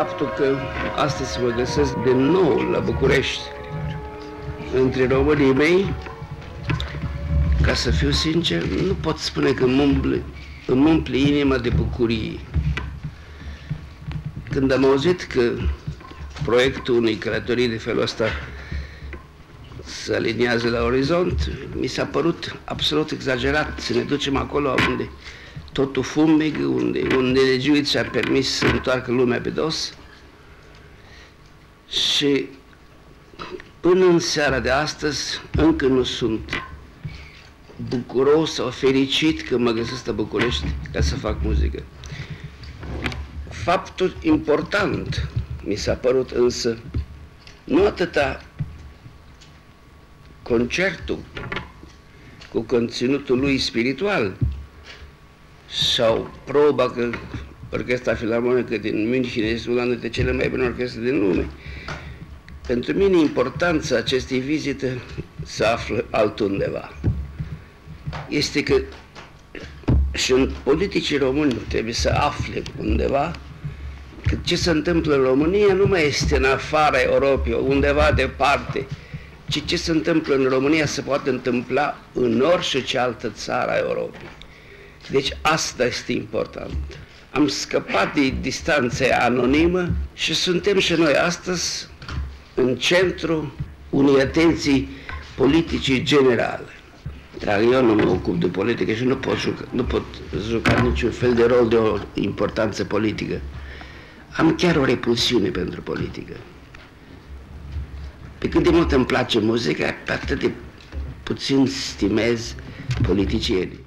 faptul că astăzi mă găsesc din nou la București, între românii mei, ca să fiu sincer, nu pot spune că îmi umple inima de bucurie. Când am auzit că proiectul unei călătorii de felul ăsta se aliniază la orizont, mi s-a părut absolut exagerat să ne ducem acolo unde totul fumegă, unde un nelegiuit și-a permis să întoarcă lumea pe dos. Și până în seara de astăzi încă nu sunt bucuros sau fericit că mă găsesc la București ca să fac muzică. Faptul important mi s-a părut însă nu atâta concertul cu conținutul lui spiritual sau proba că Orchestra Filarmonică din München este una dintre cele mai bune orchestre din lume. Pentru mine importanța acestei vizite se află altundeva. Este că și în politicii români trebuie să afle undeva că ce se întâmplă în România nu mai este în afara Europei, undeva departe, ci ce se întâmplă în România se poate întâmpla în orice altă țară a Europei. Deci asta este important. Am scăpat de distanța anonimă și suntem și noi astăzi în centru unei atenții politice generale. Dar eu nu mă ocup de politică și nu pot juca niciun fel de rol de o importanță politică. Am chiar o repulsiune pentru politică. Pe cât de mult îmi place muzica, pe atât de puțin stimez politicienii.